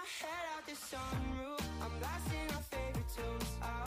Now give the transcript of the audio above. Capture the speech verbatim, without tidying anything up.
my head out the sunroof, I'm blasting our favorite tunes. I